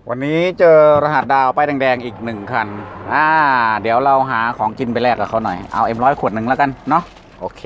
วันนี้เจอรหัสดาวป้ายแดงๆอีก1 คันเดี๋ยวเราหาของกินไปแลกกับเขาหน่อยเอาM100ขวดหนึ่งแล้วกันเนาะโอเค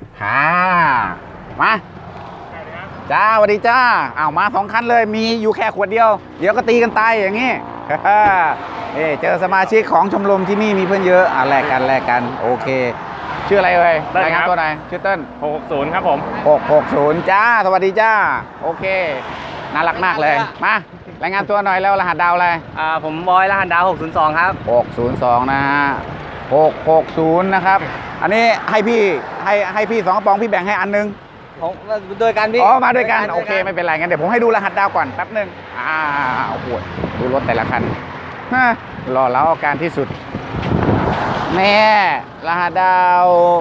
มาจ้าสวัสดีจ้ามา2 คันเลยมีอยู่แค่ขวดเดียวเดี๋ยวก็ตีกันตายอย่างนี้ เจอสมาชิกของชมรมที่นี่มีเพื่อนเยอะแลกกันโอเคชื่ออะไรเอ่ยรายงานตัวไหนชื่อเติ้ล 660ครับผม 660จ้าสวัสดีจ้าโอเคน่ารักมากเลยมารายงานตัวหน่อยแล้วรหัสดาวอะไรผมบอยรหัสดาว602ครับ 602นะฮะ660นะครับอันนี้ให้พี่2 กระป๋องพี่แบ่งให้อันนึงโดยการพี่มาด้วยกันโอเคไม่เป็นไรงั้นเดี๋ยวผมให้ดูรหัสดาวก่อนแป๊บนึงโอ้โหดูรถแต่ละคันรอแล้วอาการที่สุดแม่รหัสดาว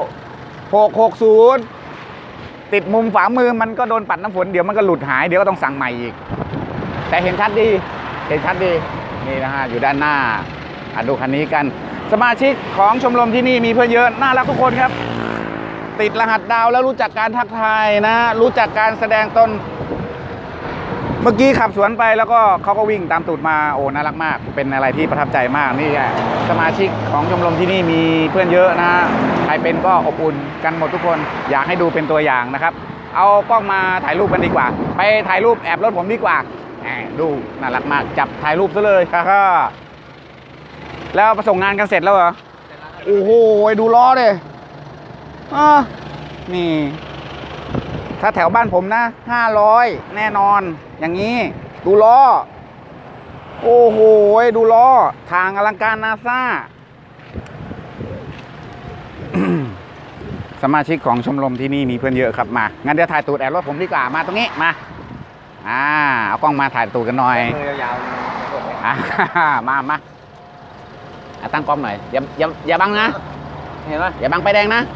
660ติดมุมฝามือมันก็โดนปัดน้ำฝนเดี๋ยวมันก็หลุดหายเดี๋ยวก็ต้องสั่งใหม่อีกแต่เห็นชัดดีนี่นะฮะอยู่ด้านหน้าดูคันนี้กันสมาชิกของชมรมที่นี่มีเพื่อนเยอะน่ารักทุกคนครับติดรหัสดาวแล้วรู้จักการทักทายนะรู้จักการแสดงตนเมื่อกี้ขับสวนไปแล้วก็เขาก็วิ่งตามตูดมาโอ้น่ารักมากเป็นอะไรที่ประทับใจมากนี่สมาชิกของชมรมที่นี่มีเพื่อนเยอะนะใครเป็นก็อบอุ่นกันหมดทุกคนอยากให้ดูเป็นตัวอย่างนะครับเอากล้องมาถ่ายรูปกันดีกว่าไปถ่ายรูปแอบรถผมดีกว่าดูน่ารักมากจับถ่ายรูปซะเลยแล้วประสงงานกันเสร็จแล้วเหรอโอ้โหดูล้อเลยนี่ถ้าแถวบ้านผมนะ500แน่นอนอย่างนี้ดูล้อโอ้โหดูล้อทางอลังการนาซา สมาชิกของชมรมที่นี่มีเพื่อนเยอะครับมางั้นเดี๋ยวถ่ายตูดแอบรถผมดีกว่ามาตรงนี้มาเอากล้องมาถ่ายตูดกันหน่อยยาวมาตั้งกล้องหน่อยอย่าบังนะเห็นไหมอย่าบังไฟแดงนะ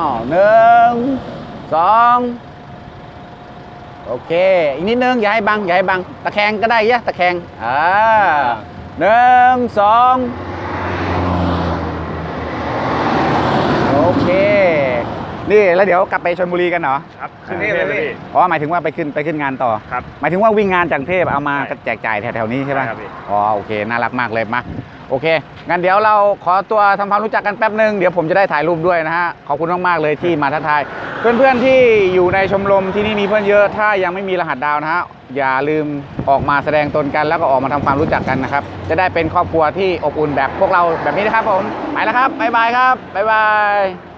1 2โอเคอีกนิดนึงอย่าให้บังตะแคงก็ได้ตะแคง1 2โอเคนี่แล้วเดี๋ยวกลับไปชลบุรีกันเหรอครับขึ้นเทพเลยพี่หมายถึงว่าไปขึ้นงานต่อครับหมายถึงว่าวิ่งงานจากเทพเอามาแจกจ่ายแถวๆนี้ใช่ไหมครับพี่โอเคน่ารักมากเลยมาโอเคงั้นเดี๋ยวเราขอตัวทำความรู้จักกันแป๊บนึงเดี๋ยวผมจะได้ถ่ายรูปด้วยนะฮะขอบคุณมากๆเลยที่มาทักทายเพื่อนๆที่อยู่ในชมรมที่นี่มีเพื่อนเยอะถ้ายังไม่มีรหัสดาวนะฮะอย่าลืมออกมาแสดงตนกันแล้วก็ออกมาทำความรู้จักกันนะครับจะได้เป็นครอบครัวที่อบอุ่นแบบพวกเราแบบนี้นะครับผมไปแล้วครับบ๊ายบายครับบ๊ายบาย